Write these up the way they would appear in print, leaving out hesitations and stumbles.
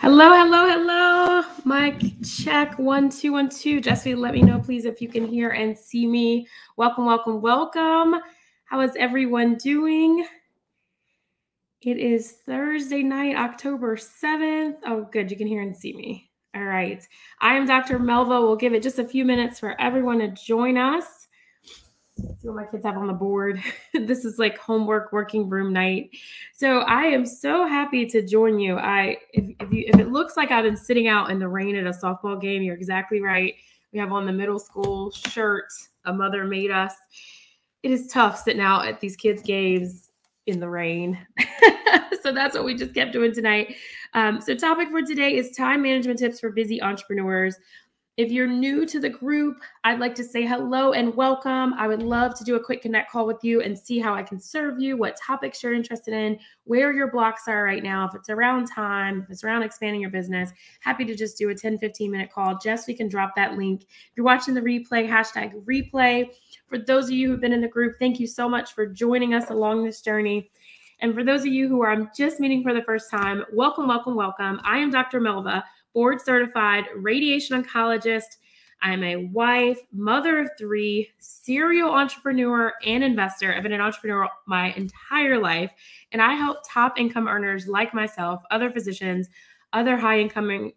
Hello, hello, hello. Mic check 1 2 1 2. Jesse, let me know, please, if you can hear and see me. Welcome, welcome, welcome. How is everyone doing? It is Thursday night, October 7th. Oh, good. You can hear and see me. All right. I am Dr. Melva. We'll give it just a few minutes for everyone to join us. Let's see what my kids have on the board. This is like homework working room night. So I am so happy to join you. If it looks like I've been sitting out in the rain at a softball game, you're exactly right. We have on the middle school shirt a mother made us. It is tough sitting out at these kids' games in the rain. So that's what we just kept doing tonight. So topic for today is time management tips for busy entrepreneurs. If you're new to the group, I'd like to say hello and welcome. I would love to do a quick connect call with you and see how I can serve you, what topics you're interested in, where your blocks are right now. If it's around time, if it's around expanding your business, happy to just do a 10, 15-minute call. Jess, we can drop that link. If you're watching the replay, #replay. For those of you who've been in the group, thank you so much for joining us along this journey. And for those of you who are just meeting for the first time, welcome, welcome, welcome. I am Dr. Melva, board certified radiation oncologist. I'm a wife, mother of 3, serial entrepreneur and investor. I've been an entrepreneur my entire life, and I help top income earners like myself, other physicians, other high income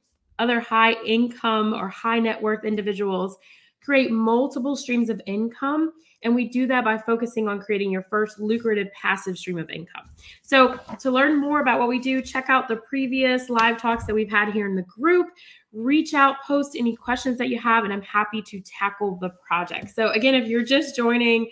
or high net worth individuals create multiple streams of income. And we do that by focusing on creating your first lucrative passive stream of income. So to learn more about what we do, check out the previous live talks that we've had here in the group. Reach out, post any questions that you have, and I'm happy to tackle the project. So again, if you're just joining,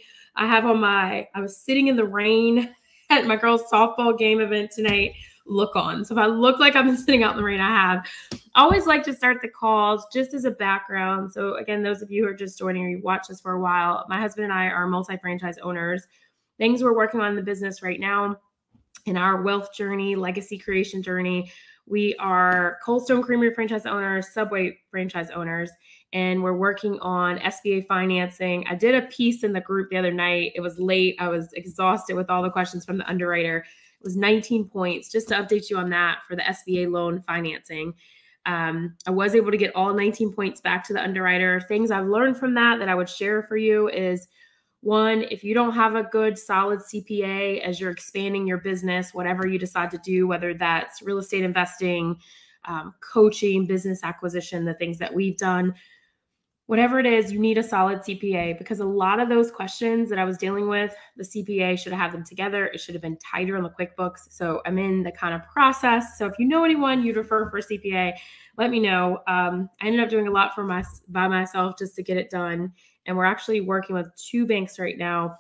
I was sitting in the rain at my girls' softball game event tonight. Look on. So if I look like I've been sitting out in the rain, I have. I always like to start the calls just as a background. So again, those of you who are just joining or you watch this for a while, my husband and I are multi-franchise owners. Things we're working on in the business right now in our wealth journey, legacy creation journey. We are Cold Stone Creamery franchise owners, Subway franchise owners, and we're working on SBA financing. I did a piece in the group the other night. It was late. I was exhausted with all the questions from the underwriter. It was 19 points, just to update you on that for the SBA loan financing. I was able to get all 19 points back to the underwriter. Things I've learned from that I would share for you is, one, if you don't have a good, solid CPA as you're expanding your business, whatever you decide to do, whether that's real estate investing, coaching, business acquisition, the things that we've done, whatever it is, you need a solid CPA, because a lot of those questions that I was dealing with, the CPA should have had them together. It should have been tighter on the QuickBooks. So I'm in the kind of process. So if you know anyone you'd refer for CPA, let me know. I ended up doing a lot by myself just to get it done. And we're actually working with 2 banks right now.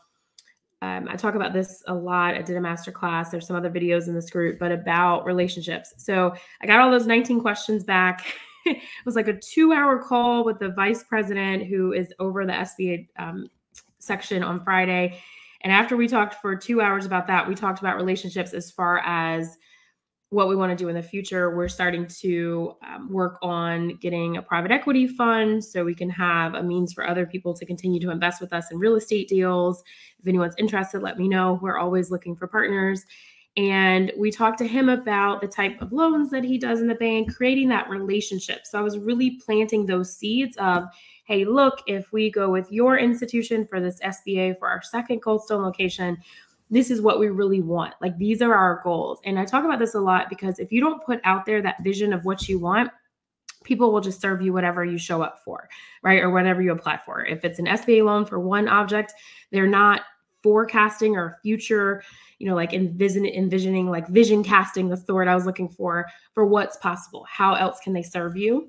I talk about this a lot. I did a masterclass. There's some other videos in this group, but about relationships. So I got all those 19 questions back. It was like a 2-hour call with the vice president who is over the SBA section on Friday. And after we talked for 2 hours about that, we talked about relationships as far as what we want to do in the future. We're starting to work on getting a private equity fund so we can have a means for other people to continue to invest with us in real estate deals. If anyone's interested, let me know. We're always looking for partners. And we talked to him about the type of loans that he does in the bank, creating that relationship. So I was really planting those seeds of, hey, look, if we go with your institution for this SBA for our second Cold Stone location, this is what we really want. Like, these are our goals. And I talk about this a lot because if you don't put out there that vision of what you want, people will just serve you whatever you show up for, right? Or whatever you apply for. If it's an SBA loan for one object, they're not forecasting or future, like envisioning, like vision casting, that's the word I was looking for what's possible. How else can they serve you?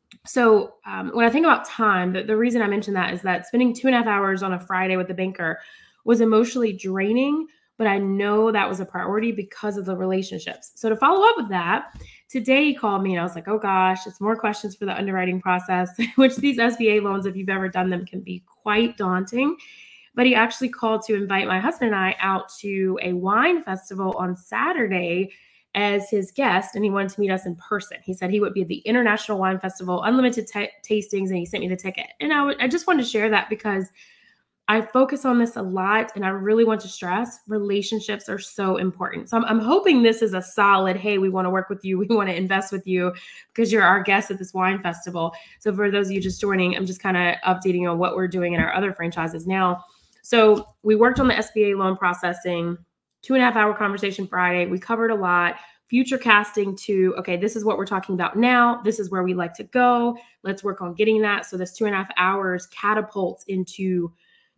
So when I think about time, the reason I mentioned that is that spending 2.5 hours on a Friday with the banker was emotionally draining, but I know that was a priority because of the relationships. So to follow up with that, today he called me and I was like, oh gosh, it's more questions for the underwriting process, which these SBA loans, if you've ever done them, can be quite daunting. But he actually called to invite my husband and I out to a wine festival on Saturday as his guest, and he wanted to meet us in person. He said he would be at the International Wine Festival, unlimited tastings, and he sent me the ticket. And I just wanted to share that because I focus on this a lot, and I really want to stress relationships are so important. So I'm hoping this is a solid, hey, we want to work with you. We want to invest with you because you're our guest at this wine festival. So for those of you just joining, I'm just kind of updating on what we're doing in our other franchises now. So we worked on the SBA loan processing, 2.5-hour conversation Friday. We covered a lot. Future casting to, okay, this is what we're talking about now. This is where we like to go. Let's work on getting that. So this 2.5 hours catapults into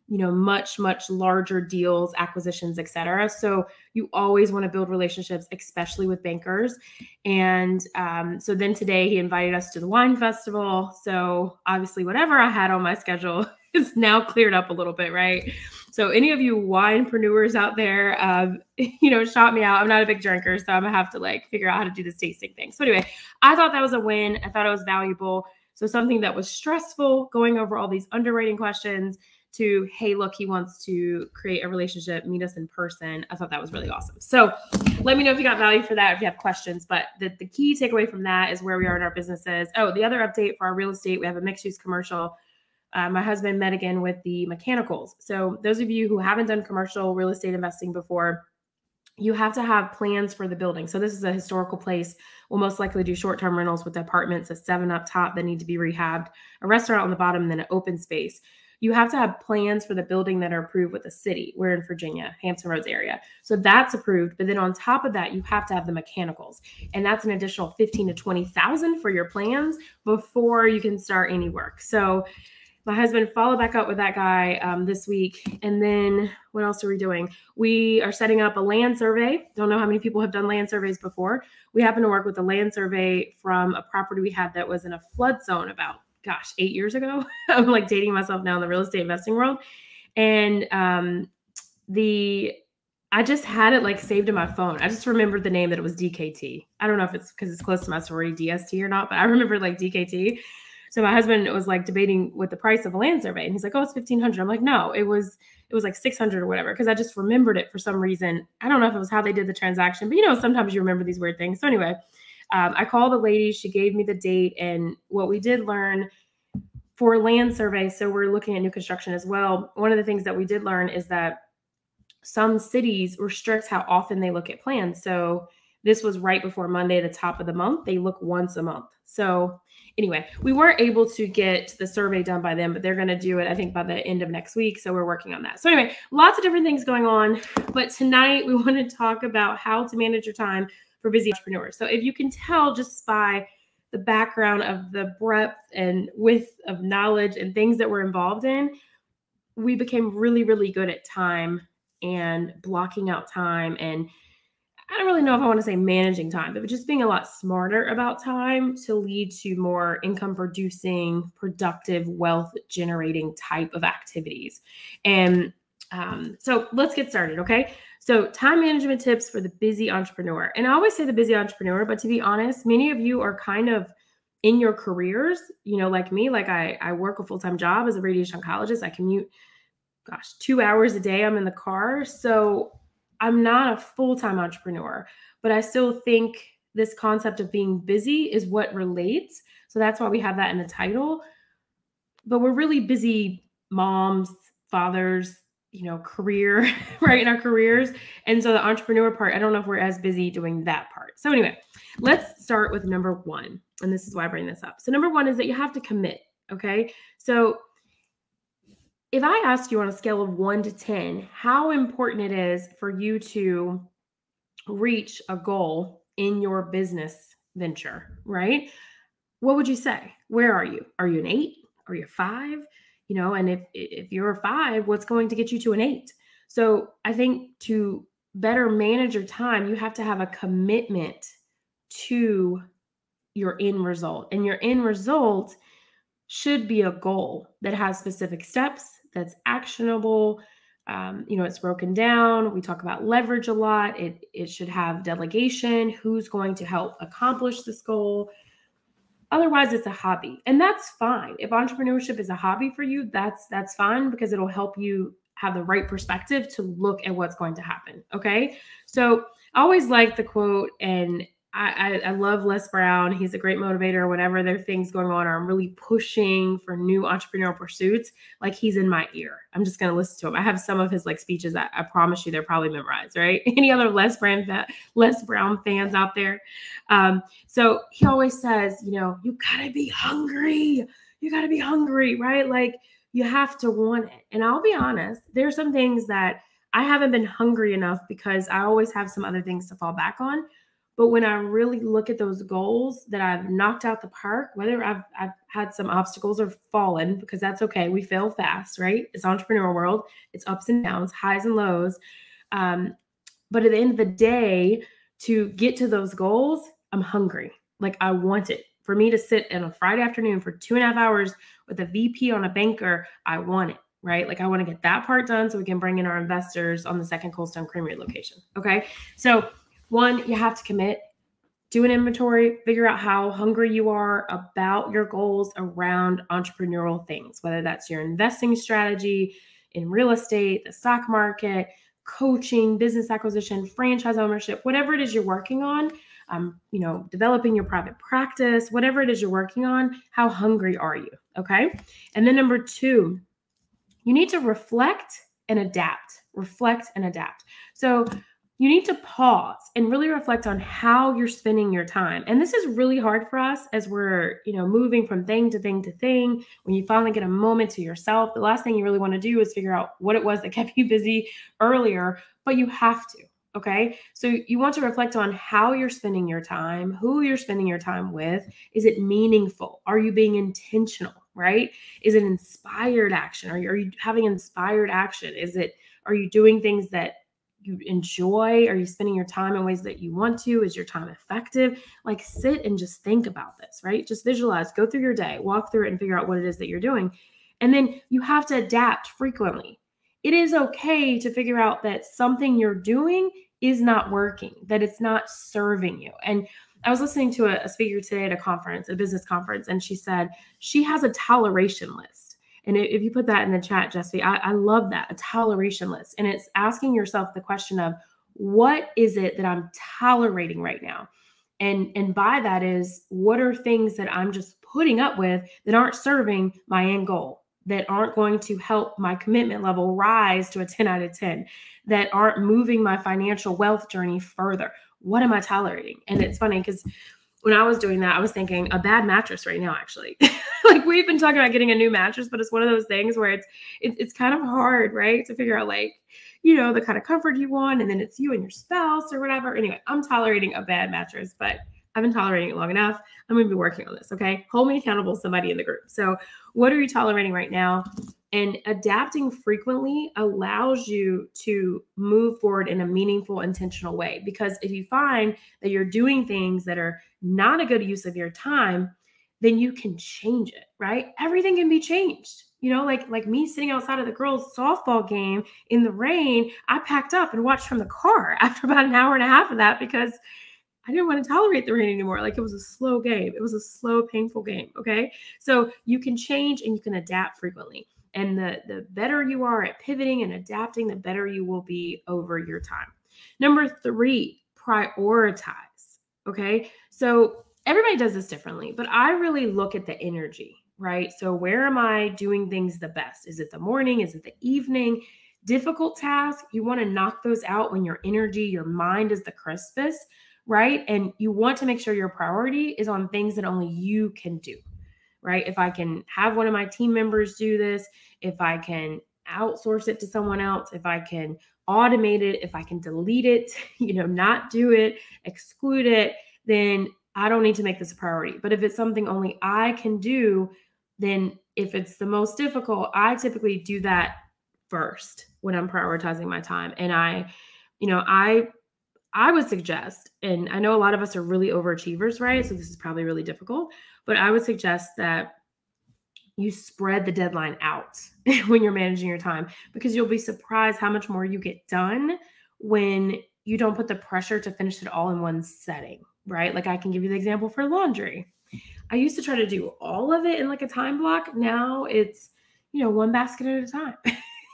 much, much larger deals, acquisitions, et cetera. So you always want to build relationships, especially with bankers. And so then today he invited us to the wine festival. So obviously whatever I had on my schedule is now cleared up a little bit, right? So any of you winepreneurs out there, shout me out. I'm not a big drinker, so I'm gonna have to figure out how to do this tasting thing. So anyway, I thought that was a win. I thought it was valuable. So something that was stressful, going over all these underwriting questions, to, hey, look, he wants to create a relationship, meet us in person. I thought that was really awesome. So let me know if you got value for that, if you have questions. But the key takeaway from that is where we are in our businesses. Oh, the other update for our real estate, we have a mixed-use commercial. My husband met again with the mechanicals. So those of you who haven't done commercial real estate investing before, you have to have plans for the building. So this is a historical place. We'll most likely do short-term rentals with apartments, a 7 up top that need to be rehabbed, a restaurant on the bottom, and then an open space. You have to have plans for the building that are approved with the city. We're in Virginia, Hampton Roads area. So that's approved. But then on top of that, you have to have the mechanicals. And that's an additional $15,000 to $20,000 for your plans before you can start any work. So my husband followed back up with that guy this week. And then what else are we doing? We are setting up a land survey. Don't know how many people have done land surveys before. We happen to work with a land survey from a property we had that was in a flood zone about 8 years ago. I'm dating myself now in the real estate investing world. And I just had it saved in my phone. I just remembered the name, that it was DKT. I don't know if it's because it's close to my sorority, DST, or not, but I remember DKT. So my husband was debating with the price of a land survey, and he's like, "Oh, it's $1,500." I'm like, "No, it was $600 or whatever," because I just remembered it for some reason. I don't know if it was how they did the transaction, but sometimes you remember these weird things. So anyway, I called the lady. She gave me the date, and what we did learn for land survey, so we're looking at new construction as well. One of the things that we did learn is that some cities restrict how often they look at plans. So this was right before Monday, the top of the month. They look once a month. So anyway, we weren't able to get the survey done by them, but they're going to do it, I think, by the end of next week. So we're working on that. So anyway, lots of different things going on. But tonight we want to talk about how to manage your time for busy entrepreneurs. So if you can tell just by the background of the breadth and width of knowledge and things that we're involved in, we became really, really good at time and blocking out time. And I don't really know if I want to say managing time, but just being a lot smarter about time to lead to more income producing, productive, wealth generating type of activities. And so let's get started. Okay. So time management tips for the busy entrepreneur. And I always say the busy entrepreneur, but to be honest, many of you are kind of in your careers, like me. I work a full-time job as a radiation oncologist. I commute, 2 hours a day. I'm in the car. So I'm not a full-time entrepreneur, but I still think this concept of being busy is what relates. So that's why we have that in the title. But we're really busy moms, fathers, career, right, in our careers. And so the entrepreneur part, I don't know if we're as busy doing that part. So anyway, let's start with number one. And this is why I bring this up. So number one is that you have to commit. Okay. So if I ask you on a scale of 1 to 10, how important it is for you to reach a goal in your business venture, right? What would you say? Where are you? Are you an 8? Are you a 5? And if you're a 5, what's going to get you to an 8? So I think to better manage your time, you have to have a commitment to your end result. And your end result should be a goal that has specific steps, that's actionable. It's broken down. We talk about leverage a lot. It should have delegation. Who's going to help accomplish this goal? Otherwise, it's a hobby, and that's fine. If entrepreneurship is a hobby for you, that's fine, because it'll help you have the right perspective to look at what's going to happen. Okay. So I always like the quote, and I love Les Brown. He's a great motivator. Whenever there are things going on, or I'm really pushing for new entrepreneurial pursuits, like he's in my ear. I'm just going to listen to him. I have some of his like speeches that I promise you they're probably memorized, right? Any other Les Brown fans out there? So he always says, you gotta be hungry. You gotta be hungry, right? Like you have to want it. And I'll be honest, there's some things that I haven't been hungry enough because I always have some other things to fall back on. But when I really look at those goals that I've knocked out the park, whether I've had some obstacles or fallen, because that's okay. We fail fast, right? It's entrepreneur world. It's ups and downs, highs and lows. But at the end of the day, to get to those goals, I'm hungry. Like I want it. For me to sit on a Friday afternoon for 2.5 hours with a VP on a banker, I want it, right? Like I want to get that part done so we can bring in our investors on the second Cold Stone Creamery location. Okay. So one, you have to commit, do an inventory, figure out how hungry you are about your goals around entrepreneurial things, whether that's your investing strategy in real estate, the stock market, coaching, business acquisition, franchise ownership, whatever it is you're working on, developing your private practice, whatever it is you're working on, how hungry are you? Okay. And then number 2, you need to reflect and adapt. So you need to pause and really reflect on how you're spending your time. And this is really hard for us as we're, moving from thing to thing to thing. When you finally get a moment to yourself, the last thing you really want to do is figure out what it was that kept you busy earlier, but you have to. Okay. So you want to reflect on how you're spending your time, who you're spending your time with. Is it meaningful? Are you being intentional? Right? Is it inspired action? Are you having inspired action? Are you doing things that you enjoy? Are you spending your time in ways that you want to? Is your time effective? Like sit and just think about this, right? Just visualize, go through your day, walk through it and figure out what it is that you're doing. And then you have to adapt frequently. It is okay to figure out that something you're doing is not working, that it's not serving you. And I was listening to a speaker today at a business conference, and she said she has a toleration list. And if you put that in the chat, Jesse, I love that, a toleration list. And it's asking yourself the question of, what is it that I'm tolerating right now? And by that is, what are things that I'm just putting up with that aren't serving my end goal, that aren't going to help my commitment level rise to a 10 out of 10, that aren't moving my financial wealth journey further? What am I tolerating? And it's funny because when I was doing that, I was thinking a bad mattress right now, actually. Like we've been talking about getting a new mattress, but it's one of those things where it's kind of hard, right? To figure out like, the kind of comfort you want, and then it's you and your spouse or whatever. Anyway, I'm tolerating a bad mattress, but I've been tolerating it long enough. I'm going to be working on this. Okay. Hold me accountable, somebody in the group. So what are you tolerating right now? And adapting frequently allows you to move forward in a meaningful, intentional way. Because if you find that you're doing things that are not a good use of your time, then you can change it, right? Everything can be changed. Like me sitting outside of the girls' softball game in the rain, I packed up and watched from the car after about an hour and a half of that because I didn't want to tolerate the rain anymore. Like it was a slow game. It was a slow, painful game. Okay. So you can change and you can adapt frequently. And the better you are at pivoting and adapting, the better you will be over your time. Number 3, prioritize. Okay. So everybody does this differently, but I really look at the energy, right? So where am I doing things the best? Is it the morning? Is it the evening? Difficult tasks, you want to knock those out when your energy, your mind is the crispest, right? And you want to make sure your priority is on things that only you can do, right? If I can have one of my team members do this, if I can outsource it to someone else, if I can automate it, if I can delete it, not do it, exclude it, then I don't need to make this a priority. But if it's something only I can do, then if it's the most difficult, I typically do that first when I'm prioritizing my time. And I would suggest, and I know a lot of us are really overachievers, right? So this is probably really difficult, but I would suggest that you spread the deadline out when you're managing your time, because you'll be surprised how much more you get done when you don't put the pressure to finish it all in one setting, right? Like I can give you the example for laundry. I used to try to do all of it in like a time block. Now it's, one basket at a time.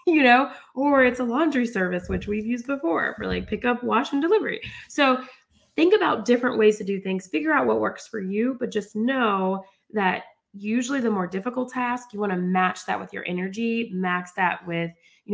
Or it's a laundry service, which we've used before for like pickup, wash, and delivery. So think about different ways to do things, figure out what works for you, but just know that usually the more difficult task, you want to match that with your energy, match that with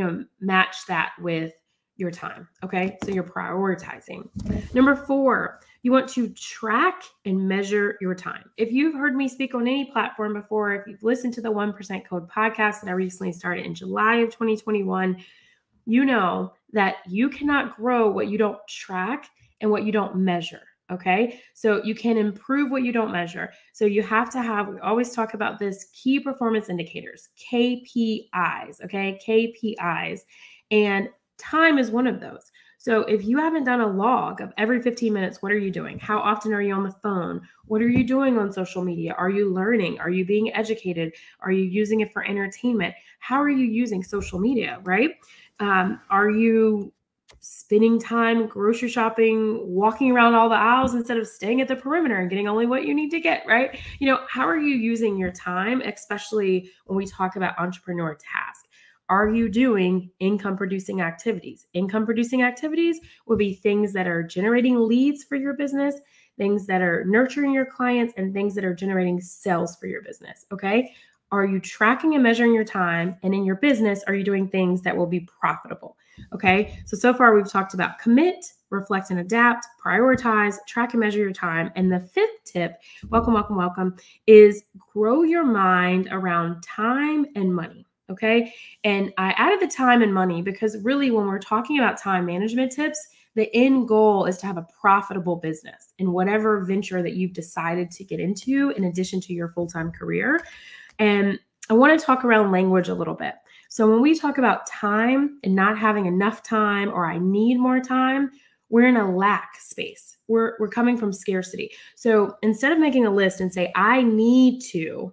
your time. Okay. So you're prioritizing. Number 4, you want to track and measure your time. If you've heard me speak on any platform before, if you've listened to the 1% Code podcast that I recently started in July of 2021, you know that you cannot grow what you don't track and what you don't measure. Okay. So you can improve what you don't measure. So you have to have, we always talk about this, key performance indicators, KPIs. Okay. KPIs. And time is one of those. So if you haven't done a log of every 15 minutes, what are you doing? How often are you on the phone? What are you doing on social media? Are you learning? Are you being educated? Are you using it for entertainment? How are you using social media, right? Are you spending time grocery shopping, walking around all the aisles instead of staying at the perimeter and getting only what you need to get, right? How are you using your time, especially when we talk about entrepreneur tasks? Are you doing income producing activities? Income producing activities would be things that are generating leads for your business, things that are nurturing your clients, and things that are generating sales for your business. Okay. Are you tracking and measuring your time? And in your business, are you doing things that will be profitable? Okay. So far we've talked about commit, reflect and adapt, prioritize, track and measure your time. And the 5th tip, welcome, is grow your mind around time and money. Okay. And I added the time and money because really when we're talking about time management tips, the end goal is to have a profitable business in whatever venture that you've decided to get into in addition to your full-time career. And I want to talk around language a little bit. So when we talk about time and not having enough time or I need more time, we're in a lack space. We're coming from scarcity. So instead of making a list and say, I need to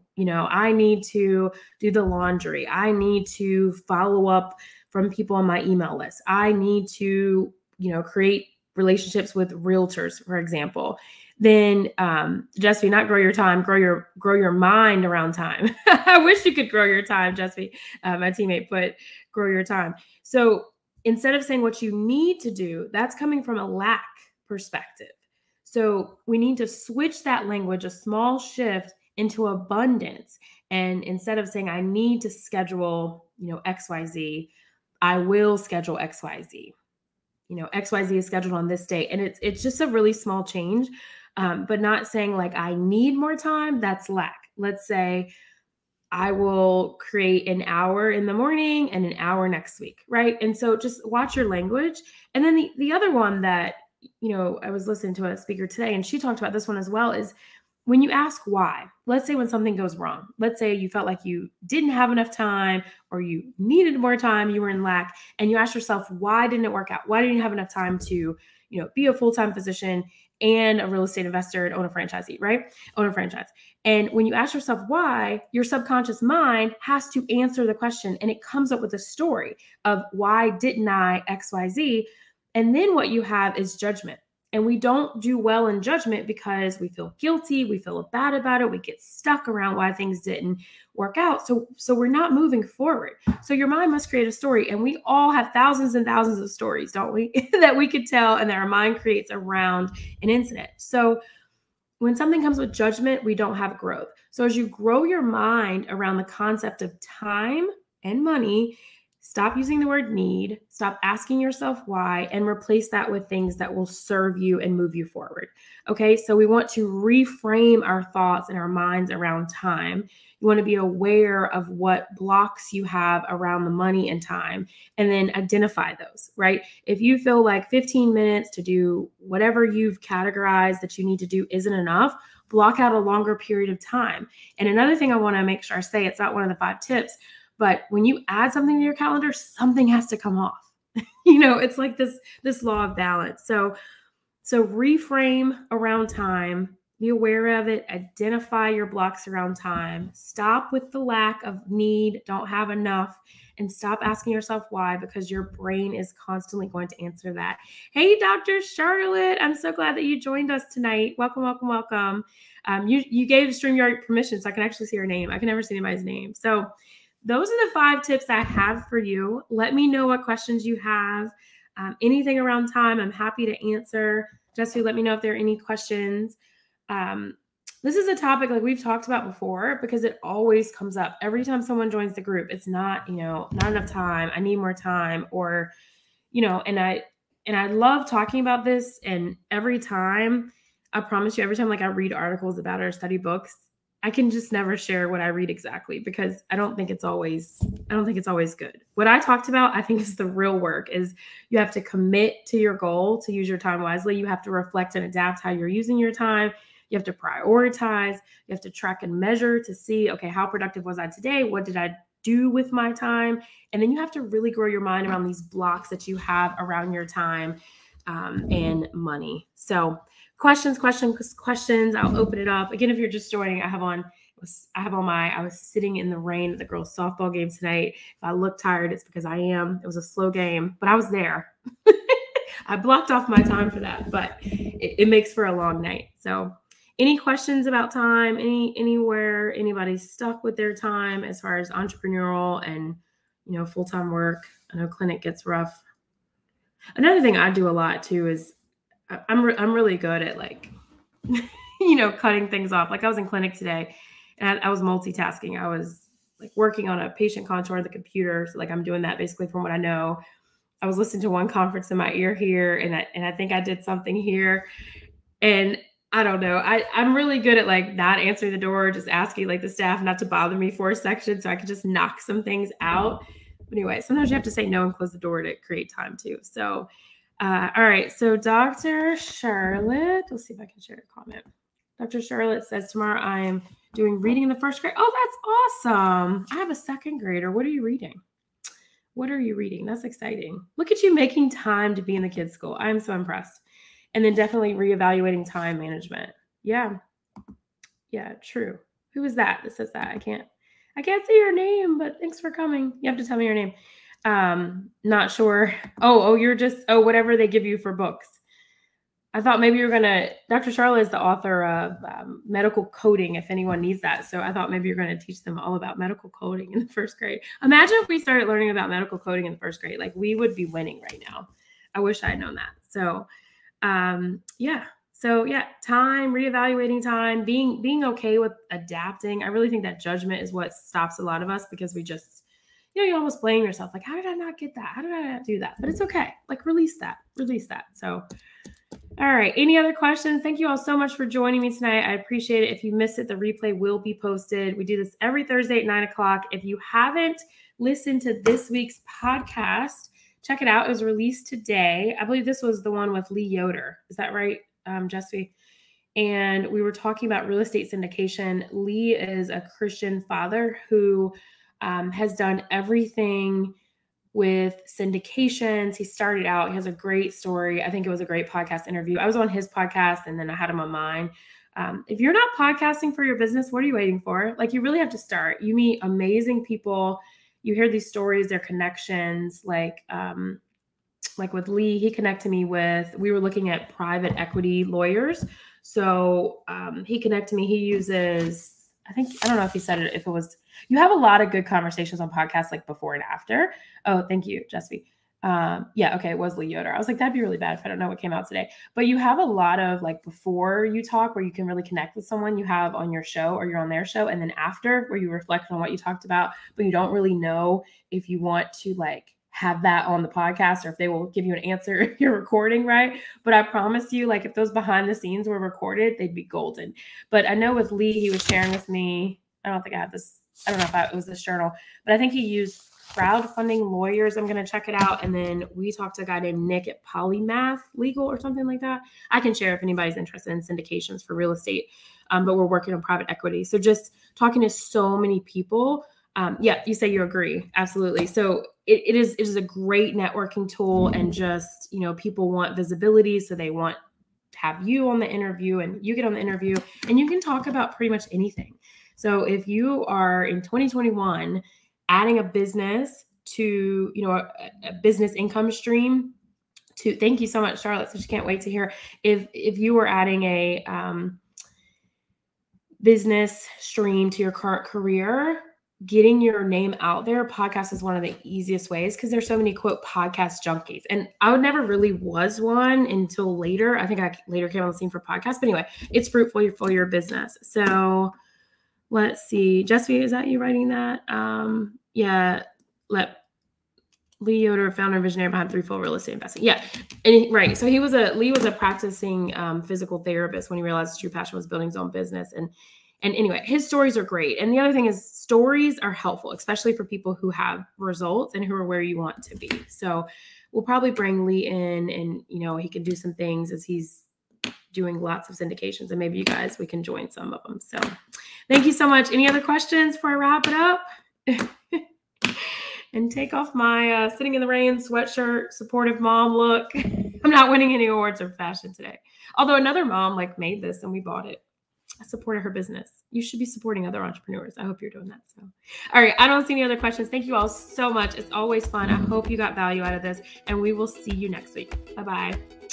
do the laundry. I need to follow up from people on my email list. I need to, create relationships with realtors, for example. Then Jesse, not grow your time, grow your mind around time. I wish you could grow your time, Jesse. My teammate put grow your time. So instead of saying what you need to do, that's coming from a lack perspective. So we need to switch that language, a small shift into abundance. And instead of saying, I need to schedule, XYZ, I will schedule XYZ. XYZ is scheduled on this date. And it's just a really small change, but not saying like, I need more time, that's lack. Let's say I will create an hour in the morning and an hour next week, right? And so just watch your language. And then the other one that, I was listening to a speaker today and she talked about this one as well is when you ask why. Let's say when something goes wrong, let's say you felt like you didn't have enough time or you needed more time, you were in lack, and you ask yourself, why didn't it work out? Why didn't you have enough time to, be a full-time physician and a real estate investor and own a franchisee, right? Own a franchise. And when you ask yourself why, your subconscious mind has to answer the question and it comes up with a story of why didn't I XYZ? And then what you have is judgment. And we don't do well in judgment because we feel guilty, we feel bad about it, we get stuck around why things didn't work out. So we're not moving forward. So your mind must create a story. And we all have thousands and thousands of stories, don't we, that we could tell and that our mind creates around an incident. So when something comes with judgment, we don't have growth. So as you grow your mind around the concept of time and money, stop using the word need, stop asking yourself why, and replace that with things that will serve you and move you forward. Okay, so we want to reframe our thoughts and our minds around time. You want to be aware of what blocks you have around the money and time, and then identify those, right? If you feel like 15 minutes to do whatever you've categorized that you need to do isn't enough, block out a longer period of time. And another thing I want to make sure I say, it's not one of the 5 tips, but when you add something to your calendar, something has to come off. It's like this law of balance. So reframe around time, be aware of it, identify your blocks around time, stop with the lack of need, don't have enough, and stop asking yourself why, because your brain is constantly going to answer that. Hey, Dr. Charlotte, I'm so glad that you joined us tonight. Welcome. You gave StreamYard permission, so I can actually see your name. I can never see anybody's name. So those are the 5 tips I have for you. Let me know what questions you have. Anything around time, I'm happy to answer. Jesse, let me know if there are any questions. This is a topic like we've talked about before because it always comes up every time someone joins the group. It's not, not enough time. I need more time, or, and I love talking about this. And every time, I promise you, every time like I read articles about it or study books, I can just never share what I read exactly because I don't think it's always good. What I talked about, I think is the real work is you have to commit to your goal to use your time wisely. You have to reflect and adapt how you're using your time. You have to prioritize. You have to track and measure to see, okay, how productive was I today? What did I do with my time? And then you have to really grow your mind around these blocks that you have around your time and money. So questions. I'll open it up. Again, if you're just joining, I was sitting in the rain at the girls' softball game tonight. If I look tired, it's because I am. It was a slow game, but I was there. I blocked off my time for that, but it makes for a long night. So any questions about time, anywhere anybody's stuck with their time as far as entrepreneurial and, full-time work? I know clinic gets rough. Another thing I do a lot too is I'm really good at like, cutting things off. Like I was in clinic today and I was multitasking. I was like working on a patient contour on the computer. So like I'm doing that basically from what I know. I was listening to one conference in my ear here and I think I did something here. And I don't know. I'm really good at like not answering the door, just asking like the staff not to bother me for a section so I could just knock some things out. But anyway, sometimes you have to say no and close the door to create time too. So all right. So Dr. Charlotte, let's see if I can share a comment. Dr. Charlotte says tomorrow I am doing reading in the first grade. Oh, that's awesome. I have a second grader. What are you reading? That's exciting. Look at you making time to be in the kids' school. I am so impressed. And then definitely reevaluating time management. Yeah, true. Who is that says that? I can't see your name, but thanks for coming. You have to tell me your name. Not sure. You're just, whatever they give you for books. I thought maybe you're Dr. Charlotte is the author of medical coding if anyone needs that. So I thought maybe you're going to teach them all about medical coding in the first grade. Imagine if we started learning about medical coding in the first grade, like we would be winning right now. I wish I had known that. So, time, reevaluating time, being okay with adapting. I really think that judgment is what stops a lot of us because we just, you almost blame yourself. Like, how did I not get that? How did I not do that? But it's okay. Like release that. So, all right. Any other questions? Thank you all so much for joining me tonight. I appreciate it. If you missed it, the replay will be posted. We do this every Thursday at 9:00. If you haven't listened to this week's podcast, check it out. It was released today. I believe this was the one with Lee Yoder. Is that right, Jesse? And we were talking about real estate syndication. Lee is a Christian father who has done everything with syndications. He started out, he has a great story. I think it was a great podcast interview. I was on his podcast and then I had him on mine. If you're not podcasting for your business, what are you waiting for? Like you really have to start. You meet amazing people. You hear these stories, their connections, like with Lee, he connected me we were looking at private equity lawyers. So he connected me, he uses, I don't know if he said it, if it was, you have a lot of good conversations on podcasts like before and after. Oh, thank you, Jesse. It was Lee Yoder. I was like, that'd be really bad if I don't know what came out today. But you have a lot of like before you talk where you can really connect with someone you have on your show or you're on their show. And then after where you reflect on what you talked about, but you don't really know if you want to like have that on the podcast or if they will give you an answer if you're recording, right? But I promise you, like if those behind the scenes were recorded, they'd be golden. But I know with Lee, he was sharing with me, I don't think I have this, I don't know if it was this journal, but I think he used crowdfunding lawyers. I'm going to check it out. And then we talked to a guy named Nick at Polymath Legal or something like that. I can share if anybody's interested in syndications for real estate, but we're working on private equity. So just talking to so many people. You say you agree. Absolutely. So it is a great networking tool and just, people want visibility. So they want to have you on the interview and you get on the interview and you can talk about pretty much anything. So if you are in 2021 adding a business to, a business income stream to, thank you so much, Charlotte. So she can't wait to hear if you were adding a business stream to your current career, getting your name out there, podcast is one of the easiest ways because there's so many quote podcast junkies. And I never really was one until later. I think I later came on the scene for podcasts. But anyway, it's fruitful for your business. So let's see. Jesse, is that you writing that? Yeah. Lee Yoder, founder and visionary behind Threefold Real Estate Investing. Yeah. And right. So Lee was a practicing physical therapist when he realized his true passion was building his own business. And anyway, his stories are great. And the other thing is stories are helpful, especially for people who have results and who are where you want to be. So we'll probably bring Lee in and, he can do some things as he's doing lots of syndications, and maybe we can join some of them. So thank you so much. Any other questions before I wrap it up? And take off my sitting in the rain sweatshirt, supportive mom look. I'm not winning any awards for fashion today. Although another mom made this and we bought it. I supported her business. You should be supporting other entrepreneurs. I hope you're doing that. So, all right. I don't see any other questions. Thank you all so much. It's always fun. I hope you got value out of this, and we will see you next week. Bye-bye.